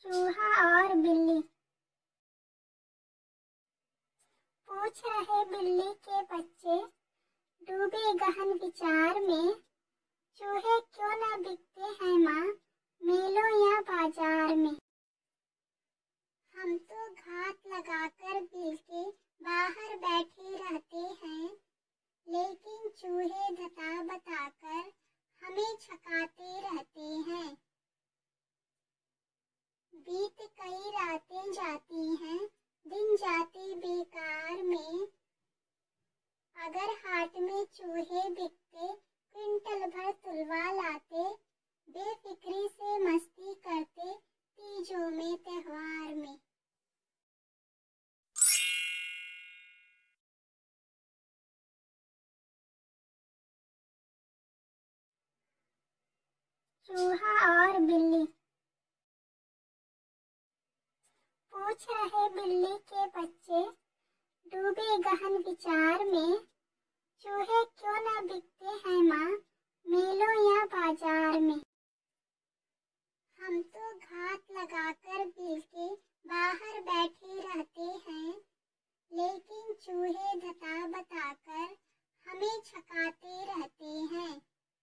चूहा और बिल्ली। पूछ रहे बिल्ली के बच्चे, डूबे गहन विचार में, चूहे क्यों न बिकते हैं माँ, मेलों या बाजार में। हम तो घात लगाकर बिल के बाहर बैठे रहते हैं, लेकिन चूहे बता बताकर हमें छकाते रहते हैं। बीत कई रातें जाती हैं, दिन जाते बेकार में, अगर हाट में चूहे बिकते, क्विंटल भर तुलवा लाते, बेफिक्री से मस्ती करते, तीजों में त्योहार में। चूहा और बिल्ली। पूछ रहे बिल्ली के बच्चे, डूबे गहन विचार में, चूहे क्यों न बिकते हैं माँ, मेलों या बाजार में। हम तो घात लगाकर बिल के बाहर बैठे रहते हैं, लेकिन चूहे बता बताकर हमें छकाते रहते हैं।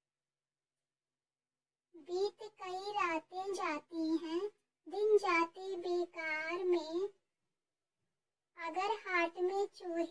बीत कई रातें जाती हैं, दिन जाते बेकार में, अगर हाट में चूहे